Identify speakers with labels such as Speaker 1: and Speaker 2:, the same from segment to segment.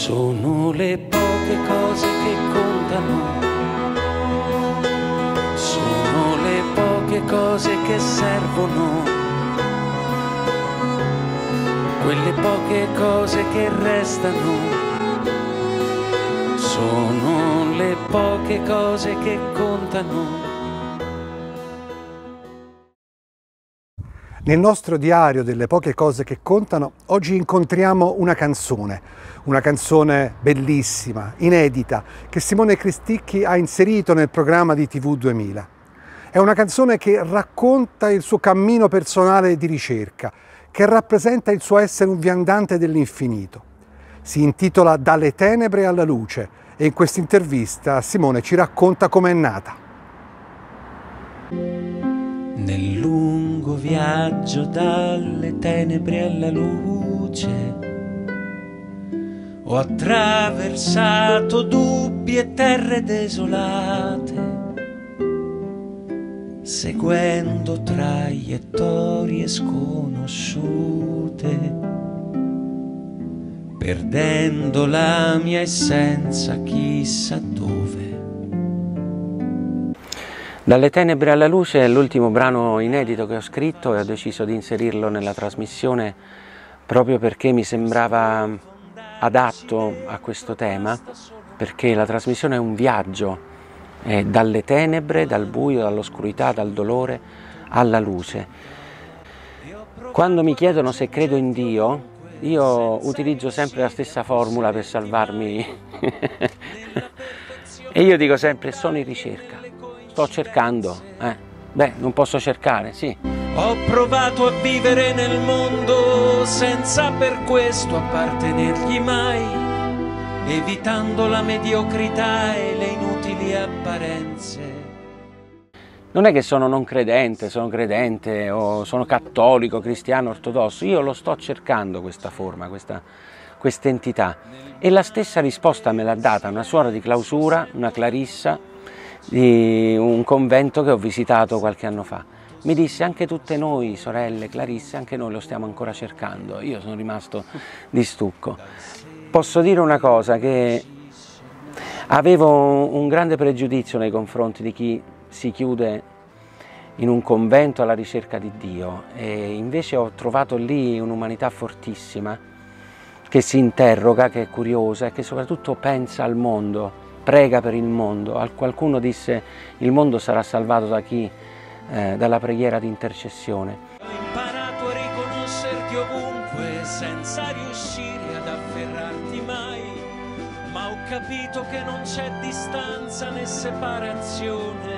Speaker 1: Sono le poche cose che contano, sono le poche cose che servono, quelle poche cose che restano, sono le poche cose che contano.
Speaker 2: Nel nostro diario delle poche cose che contano, oggi incontriamo una canzone bellissima, inedita, che Simone Cristicchi ha inserito nel programma di TV 2000. È una canzone che racconta il suo cammino personale di ricerca, che rappresenta il suo essere un viandante dell'infinito. Si intitola Dalle tenebre alla luce e in questa intervista Simone ci racconta com'è nata.
Speaker 1: Nel lungo viaggio dalle tenebre alla luce ho attraversato dubbi e terre desolate, seguendo traiettorie sconosciute, perdendo la mia essenza chissà dove. Dalle tenebre alla luce è l'ultimo brano inedito che ho scritto e ho deciso di inserirlo nella trasmissione proprio perché mi sembrava adatto a questo tema, perché la trasmissione è un viaggio dalle tenebre, dal buio, dall'oscurità, dal dolore alla luce. Quando mi chiedono se credo in Dio, io utilizzo sempre la stessa formula per salvarmi e io dico sempre: sono in ricerca. Sto cercando, non posso cercare, sì. Ho provato a vivere nel mondo senza per questo appartenergli mai, evitando la mediocrità e le inutili apparenze. Non è che sono non credente, sono credente o sono cattolico, cristiano, ortodosso, io lo sto cercando questa forma, questa entità. E la stessa risposta me l'ha data una suora di clausura, una clarissa, di un convento che ho visitato qualche anno fa. Mi disse: anche tutte noi, sorelle Clarisse, anche noi lo stiamo ancora cercando. Io sono rimasto di stucco. Posso dire una cosa, che avevo un grande pregiudizio nei confronti di chi si chiude in un convento alla ricerca di Dio, e invece ho trovato lì un'umanità fortissima che si interroga, che è curiosa e che soprattutto pensa al mondo, prega per il mondo. Qualcuno disse: il mondo sarà salvato da chi? Dalla preghiera di intercessione. Ho imparato a riconoscerti ovunque senza riuscire ad afferrarti mai, ma ho capito che non c'è distanza né separazione.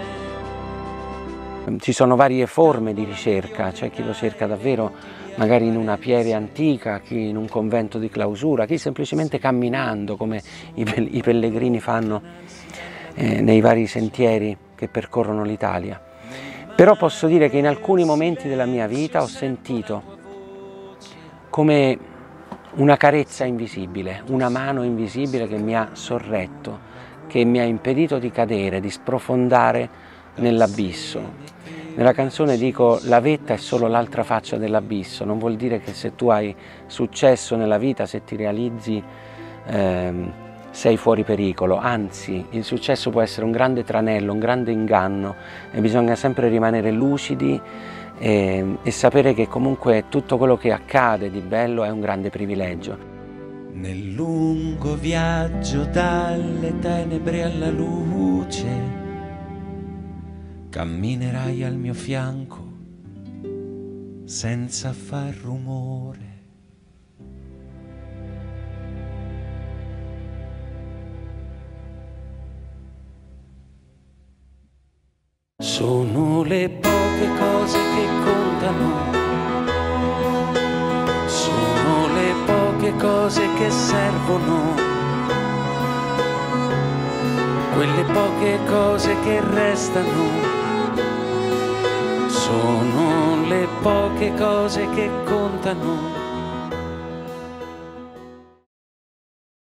Speaker 1: Ci sono varie forme di ricerca, c'è chi lo cerca davvero magari in una pieve antica, chi in un convento di clausura, chi semplicemente camminando come i pellegrini fanno nei vari sentieri che percorrono l'Italia. Però posso dire che in alcuni momenti della mia vita ho sentito come una carezza invisibile, una mano invisibile che mi ha sorretto, che mi ha impedito di cadere, di sprofondare nell'abisso. Nella canzone dico: la vetta è solo l'altra faccia dell'abisso. Non vuol dire che se tu hai successo nella vita, se ti realizzi, sei fuori pericolo. Anzi, il successo può essere un grande tranello, un grande inganno, e bisogna sempre rimanere lucidi e sapere che comunque tutto quello che accade di bello è un grande privilegio. Nel lungo viaggio dalle tenebre alla luce, camminerai al mio fianco senza far rumore. Sono le poche cose che contano, sono le poche cose che servono, quelle poche cose che restano, sono le poche cose che contano.